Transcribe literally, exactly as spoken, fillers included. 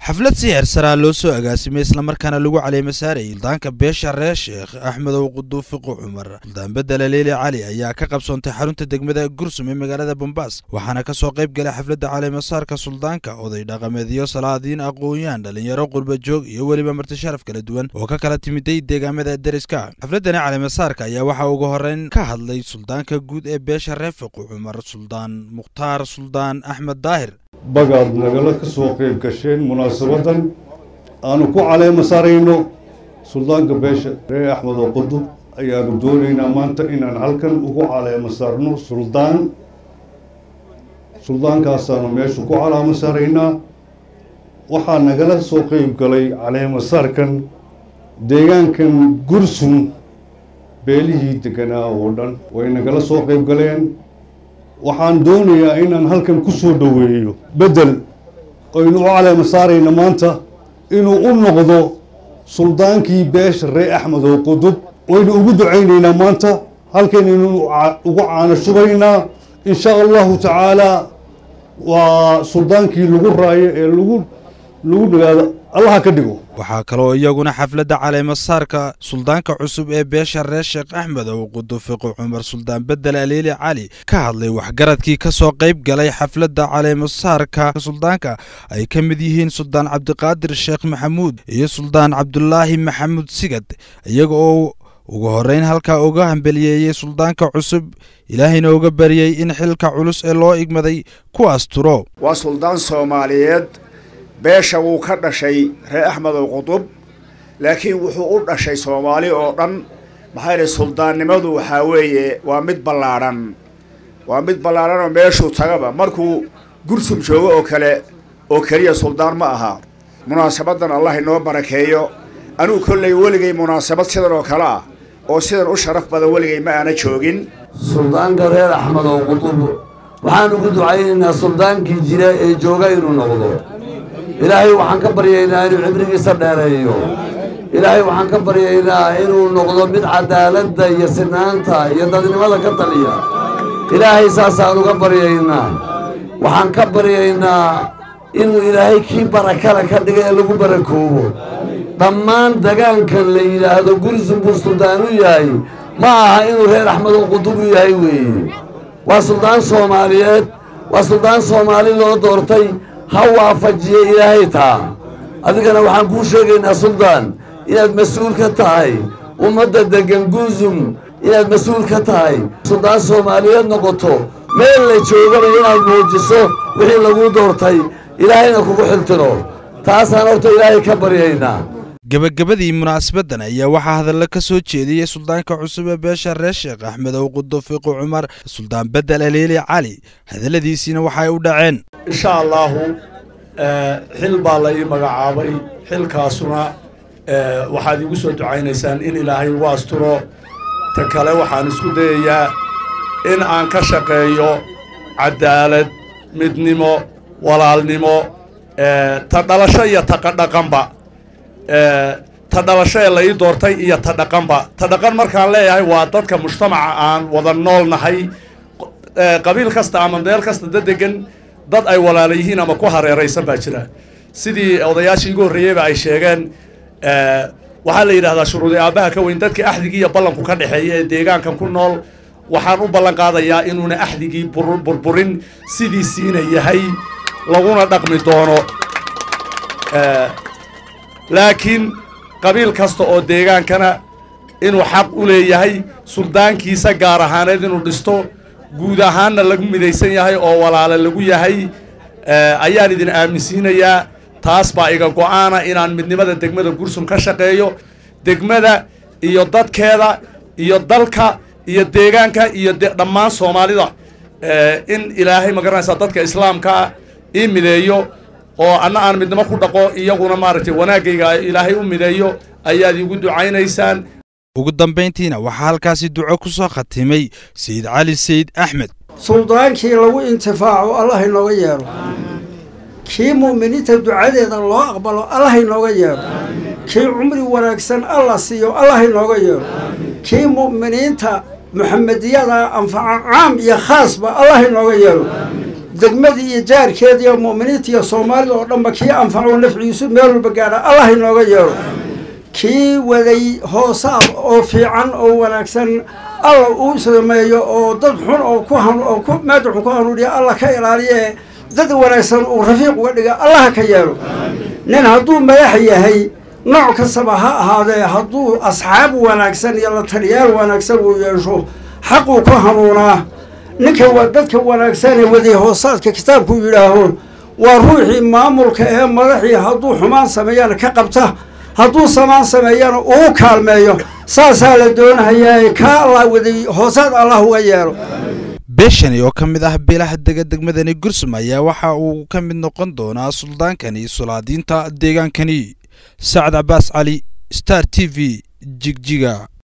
xaflad si heersaraa loo soo agaasimay isla markaana lagu caleema saaray ildaanka beesha reer Sheekh Axmed Quduufiq Cumar Suldaan Bedel Leeli Cali ayaa ka qabsoontay xarunta degmada Gursum ee magaalada Bombaas waxaana ka soo qayb galay xafladda caleema saarka suldaanka oday dhaqameedyo salaadiin aqoonyahan dhalinyaro qurba joog iyo waliba marti sharaf kala duwan oo ka kala timiday deegaamada deriska xafladana caleema saarka ayaa waxa ugu horeyn ka hadlay suldaanka guud ee beesha reer Cumar Suldaan Mukhtaar Suldaan Axmed Daahir bagaad nagala ka soo qayb gasheen munaasabadan aanu ku caleema saarayno suldaanka beesha reer Axmed Qudub ayaanu doonaynaa maanta inaan halkan ugu caleema saarno suldaan suldaankaasaan meesha ku caleema saaraynaa waxaa nagala soo qayb galay caleema saarkan deegaankan Gursum beelihii deganaa oo dhan way nagala soo qayb galeen waxaan doonayaa inaan halkan ku soo dhaweeyo bedel aynu u caleema saarayna maanta inuu u noqdo suldaankii beesha reer Axmed Qudub waynu ugu ducaynaynaa maanta halkan inuu ugu caana shubaynaa insha Allah taala waa suldaankii lagu raayo ee lagu lagu dhagaado Allah ka dhigo waxaa kaloo iyaguna xafladda caleema saarka suldaanka cusub ee beesha reer Sheekh Axmed Quduufiq Cumar Suldaan Bedel Leeli Cali ka hadlay waxgaradkii ka soo qayb galay xafladda caleema saarka suldaanka ay ka mid yihiin Suldaan Cabdiqaadir Sheekh Maxamuud iyo Suldaan Cabdullaahi Maxamuud Sigad iyaga oo ugu horeyn halka uga hambeliyay suldaanka cusub ilaahayna uga bariyay in xilka culus ee loo igmaday ku asturo waa suldaan Soomaaliyeed beesha wuu ka dhashay reer Axmed Qudub laakiin wuxuu u dhashay Soomaali oo dhan maxay suldaannimadu waxa weeye waa mid ballaaran waa mid ballaaran oo meeshu tagaba markuu Gursum joogo oo kale oo kaliya suldaan ma aha munaasabadan Allah inoo barakeeyo anuu kullay waligay munaasabad sidan oo kala ah oo sidan u sharaf badan waligay ma aana joogin suldaanka reer Axmed Qudub waxaan ugu ducaynaynaa suldaankii jira ee jooga inuu noqdo ilaahay waxaan ka baryaynaa inuu cibrigiisa dheereeyo ilaahay waxaan ka baryaynaa inuu noqdo mid cadaaladda iyo sinaanta iyo dadnimada ka taliya ilaahay saasaan uga baryaynaa waxaan ka baryaynaa inuu ilaahay kii barakala ka dhiga ee lagu barakoobo dhammaan degaankan la yidhaahdo Gursum buu suldaan u yahay ma aha inuu reer Axmed Qudub u yahay weeye waa suldaan Soomaaliyeed waa suldaan Soomaali loo doortay ha waafajiye ilaahay taa adigana waxaan kuu sheegaynaa suldaan inaad mas-uul ka tahay ummadda degan Gursum inaad mas-uul ka tahay suldaan Soomaaliyeed noqoto meel la joogana inaad muujiso wixii lagu doortay ilaahayna kugu xiltiro taasaan horta ilaahay ka baryaynaa gabagabadii munaasabadan ayaa waxaa hadallo ka soo jeediyay suldaanka cusub ee beesha reer Sheekh Axmed Quduufiq Cumar Suldaan Bedel Leeli Cali hadalladiisina waxay u dhaceen insha Allah xil baa la ii magacaabay xilkaasuna waxaad igu soo ducaynaysaan in ilaahay u asturo ta kale waxaan isku dayayaa in aan ka shaqeeyo cadaalad midnimo walaalnimo ta dhalasho iyo ta dhaqanba ta dhalasho ee la ii doortay iyo ta dhaqanba ta dhaqan markaan leeyahay waa dadka mujtamaca aan wada nool nahay qabiil kasta ama meel kasta degan dad ay walaal yihiin ama ku hareeraysan baa jira sidii odayaashii ugu horreeyay ay sheegeen waxa la yiraahdaa shuruudi aabaha ka weyn dadka axdigii iyo ballanku ka dhaxeeya ee deegaankan ku nool waxaan u ballan qaadayaa inuuna axdigii burburin sidii siina yahay laguna dhaqmi doono laakiin qabiil kasta oo deegaankana inuu xaq u leeyahay suldaankiisa gaar ahaaneed inuu dhisto guud ahaanna lagu midaysan yahay oo walaalo lagu yahay ayaan idin aaminsiinayaa taas baa iga go'aana inaan midnimada degmada Gursum ka shaqeeyo degmada iyo dadkeeda iyo dalka iyo deegaanka iyo dhammaan Soomaalida in ilaahay ma garanaysaa dadka islaamka ii mideeyo oo anna aan midnimo ku dhaqo iyaguna maaragtay wanaagayga ilaahay u mideeyo ayaad igu ducaynaysaan ugu dambeyntiina waxaa halkaasi duco ku soo khatimay Sayid Cali Sayid Axmed suldaankii lagu intifaaco Allah inooga yeero kii muuminiinta ducadeeda loo aqbalo Allah inooga yeero kii cumri wanaagsan Allah siiyo Allah inooga yeero kii muuminiinta محمدية أنفع عام يا خاص الله إنه غيره degmadii iyo jaarkeedii iyo mu'miniinta iyo soomaalida oo dhanba kii anfaco nafciisu meel walba gaadha allah inooga yeero kii waday hoosaad oo fiican oo wanaagsan alla uu sameeyo oo dad xun oo ku han oo ku maadaxu ku hanuuniya alla ka ilaaliye dad wanaagsan uu rafiiq uga dhiga allah ka yeero nin hadduu madax yahay nooc kastaba ha ahaadee hadduu asxaab wanaagsan iyo la taliyaal wanaagsan uu yeesho xaquu ku hanuunaa ninka waa dadka wanaagsan ee waday hoosaadka kitaabku yidhaaho waa ruuxii maamulka ee madaxii hadduu xumaan sameeyana ka qabta hadduu samaan sameeyana uu kaalmeeyo saasaa la doonahayaa ka allah waday hoosaad allah uga yeero beeshani oo ka mid ah beelaha dega degmadani Gursum ayaa waxa uu ka mid noqon doonaa suldaankani sulaadiinta deegaankani Sacad Abbas Ali Star T V Jigjiga.